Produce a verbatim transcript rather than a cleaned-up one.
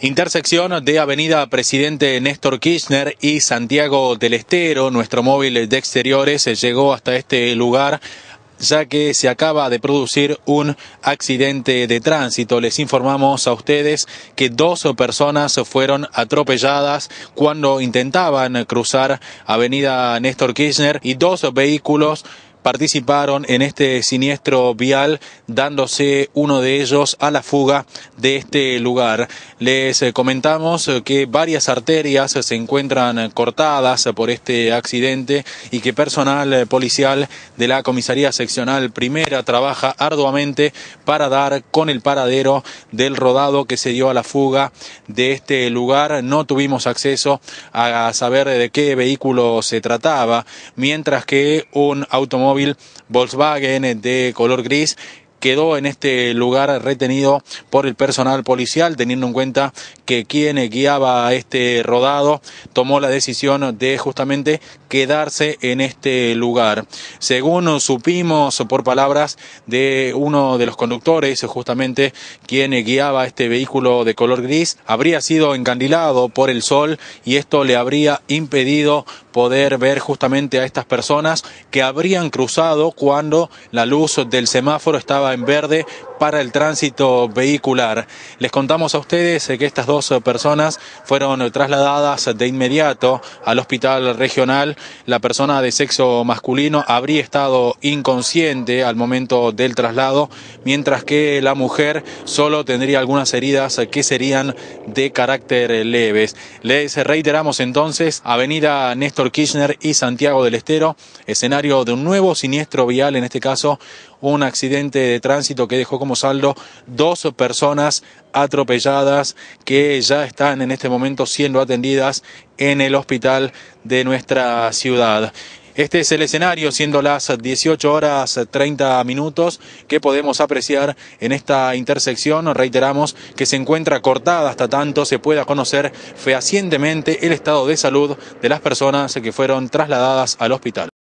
Intersección de Avenida Presidente Néstor Kirchner y Santiago del Estero. Nuestro móvil de exteriores llegó hasta este lugar, ya que se acaba de producir un accidente de tránsito. Les informamos a ustedes que dos personas fueron atropelladas cuando intentaban cruzar Avenida Néstor Kirchner y dos vehículos participaron en este siniestro vial, dándose uno de ellos a la fuga de este lugar. Les comentamos que varias arterias se encuentran cortadas por este accidente y que personal policial de la Comisaría Seccional Primera trabaja arduamente para dar con el paradero del rodado que se dio a la fuga de este lugar. No tuvimos acceso a saber de qué vehículo se trataba, mientras que un automóvil Volkswagen de color gris quedó en este lugar retenido por el personal policial, teniendo en cuenta que quien guiaba este rodado tomó la decisión de justamente quedarse en este lugar. Según supimos por palabras de uno de los conductores, justamente quien guiaba este vehículo de color gris, habría sido encandilado por el sol y esto le habría impedido poder ver justamente a estas personas que habrían cruzado cuando la luz del semáforo estaba en verde para el tránsito vehicular. Les contamos a ustedes que estas dos personas fueron trasladadas de inmediato al hospital regional. La persona de sexo masculino habría estado inconsciente al momento del traslado, mientras que la mujer solo tendría algunas heridas que serían de carácter leves. Les reiteramos entonces, Avenida Néstor Kirchner y Santiago del Estero, escenario de un nuevo siniestro vial, en este caso un accidente de tránsito que dejó como saldo dos personas atropelladas que ya están en este momento siendo atendidas en el hospital de nuestra ciudad. Este es el escenario, siendo las dieciocho horas treinta minutos, que podemos apreciar en esta intersección. Reiteramos que se encuentra cortada hasta tanto se pueda conocer fehacientemente el estado de salud de las personas que fueron trasladadas al hospital.